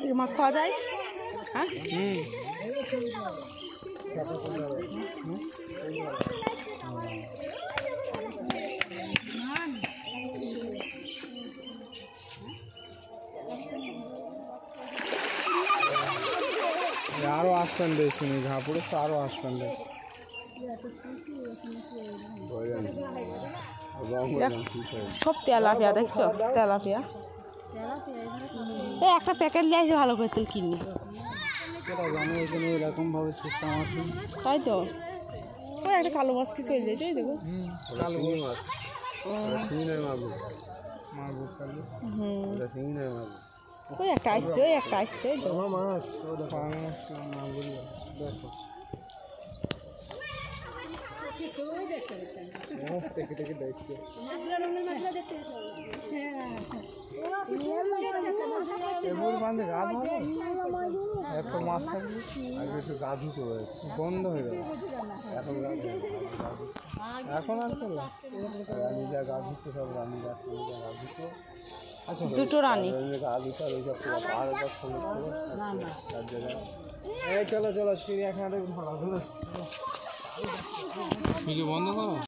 থেকে মাছ খাওয়া যায়? হ্যাঁ আরো আসবেন বেশি ঘাপুরে তো আরো আসবেন সব তেলাপিয়া দেখছো, তেলাপিয়া এই একটা প্যাকেট নিয়ে আসে ভালো করে তেল কিনি। জানি এখানে এরকম ভাবে সিস্টেম আছে, তাই তো। ওই একটা কালো মাছ কি চলে যাচ্ছে দেখো, কালো মাছ মাগুর কালো ওই একটা আসছে, ওই একটা আসছে মাছ মাগুর দেখো দেখছে বান্ধে গা ধোয়া এত মাছ থাকবে আগে একটু গা ধুতে হয়েছে, বন্ধ হয়ে যাবে এখন। এখন আর রানী যা গা ধুচ্ছে সব রানী গা ধুতো, দুটো রানী গা ধুতে আর ওইসব পাহাড় তার জায়গায়। এই চলো চলো চিড়িয়াখানাটা ভালো কিছু বন্ধ করো।